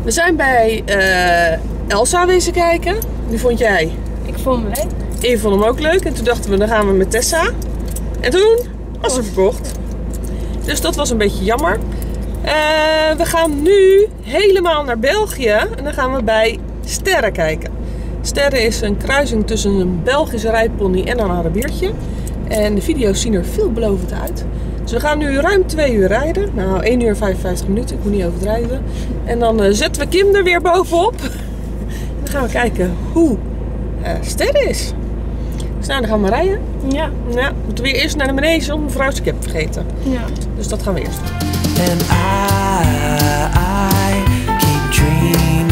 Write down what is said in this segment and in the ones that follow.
We zijn bij Elsa wezen kijken. Die vond jij? Ik vond hem leuk. En je vond hem ook leuk. En toen dachten we, dan gaan we met Tessa. En toen was ze verkocht. Dus dat was een beetje jammer. We gaan nu helemaal naar België. En dan gaan we bij Sterre kijken. Sterre is een kruising tussen een Belgische rijpony en een Arabiertje. En de video's zien er veelbelovend uit. Dus we gaan nu ruim 2 uur rijden. Nou, 1 uur 55 minuten. Ik moet niet overdrijven. En dan zetten we Kim er weer bovenop. En dan gaan we kijken hoe Sterre is. Dus nou, dan gaan we rijden. Ja. Ja, moeten we weer eerst naar de manege om mevrouw Skep te vergeten. Ja. Dus dat gaan we eerst doen. And I keep dreaming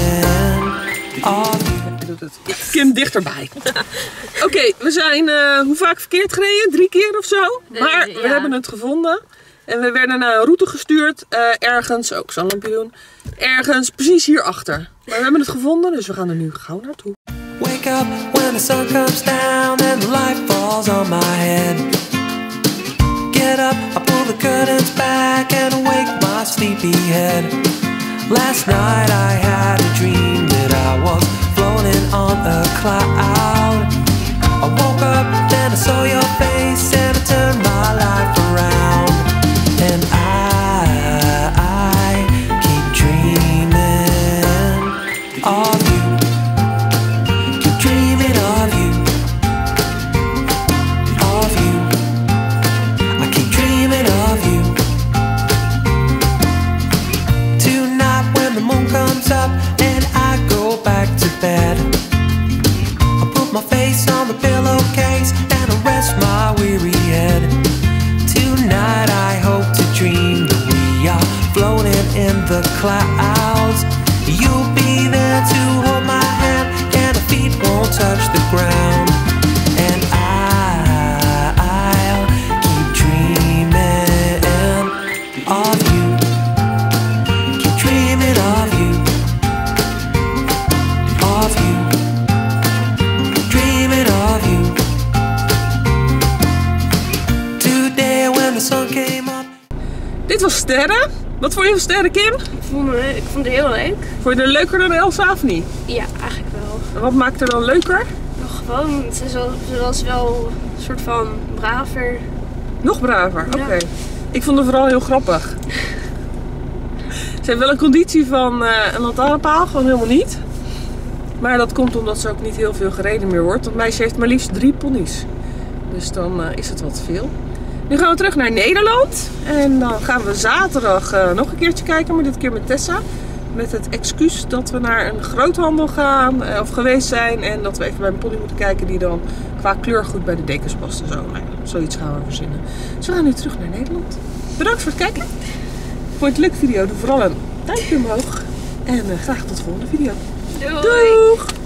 of Kim dichterbij. Oké, we zijn hoe vaak verkeerd gereden? 3 keer of zo. Maar we hebben het gevonden. En we werden naar een route gestuurd. Ergens, ook zo'n lampje doen. Ergens precies hierachter. Maar we hebben het gevonden, dus we gaan er nu gauw naartoe. wake up when the sun comes down and the light falls on my head. Get up, I pull the curtains back and wake my sleepy head. Last night I had a dream that I was floating on a cloud. I woke up, then I saw your face and I turned my life around. And I keep dreaming of you. Keep dreaming of you. Of you. I keep dreaming of you. Tonight when the moon comes up and I go back to bed, I put my face on the pillowcase and I rest my weary head. Tonight I hope to dream that we are floating in the clouds. You'll be there to hold my hand and our feet won't touch the ground. And I'll keep dreaming of you. Keep dreaming of you. Of you. Dreaming of you. Today when the sun came up. Dit was Sterre. Wat vond je van Sterre, Kim? Ik vond het heel leuk. Vond je er leuker dan Elsa of niet? Ja, eigenlijk wel. En wat maakt er dan leuker? Nog gewoon, ze was wel een soort van braver. Nog braver, Ja. oké. Ik vond het vooral heel grappig. Ze heeft wel een conditie van een lantaarnpaal, gewoon helemaal niet. Maar dat komt omdat ze ook niet heel veel gereden meer wordt. Want meisje heeft maar liefst 3 ponies. Dus dan is het wat veel. Nu gaan we terug naar Nederland. En dan gaan we zaterdag nog een keertje kijken, maar dit keer met Tessa. Met het excuus dat we naar een groothandel gaan, of geweest zijn. En dat we even bij een pony moeten kijken die dan qua kleur goed bij de dekens past en zo. Nou ja, zoiets gaan we verzinnen. Dus we gaan nu terug naar Nederland. Bedankt voor het kijken. Vond je het een leuke video? Doe vooral een duimpje omhoog. En graag tot de volgende video. Doei! Doeg!